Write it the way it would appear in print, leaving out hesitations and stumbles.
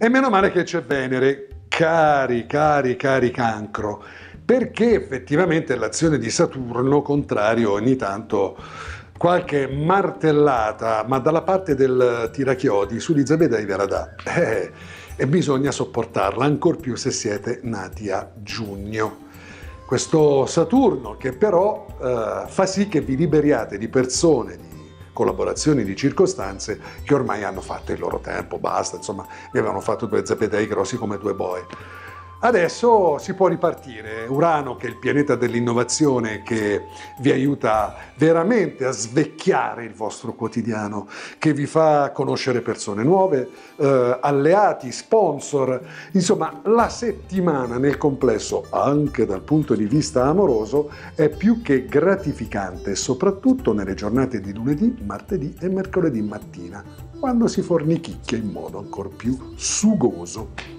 E meno male che c'è Venere, cari, cari, cari cancro, perché effettivamente l'azione di Saturno, contrario, ogni tanto qualche martellata, ma dalla parte del tirachiodi su Elisabetta verrà da. E bisogna sopportarla, ancor più se siete nati a giugno. Questo Saturno che però fa sì che vi liberiate di persone, di collaborazioni, di circostanze che ormai hanno fatto il loro tempo, basta, insomma, vi avevano fatto due zepedei grossi come due boe. Adesso si può ripartire. Urano, che è il pianeta dell'innovazione che vi aiuta veramente a svecchiare il vostro quotidiano, che vi fa conoscere persone nuove, alleati, sponsor. Insomma, la settimana nel complesso, anche dal punto di vista amoroso, è più che gratificante, soprattutto nelle giornate di lunedì, martedì e mercoledì mattina, quando si fornichicchia in modo ancora più sugoso.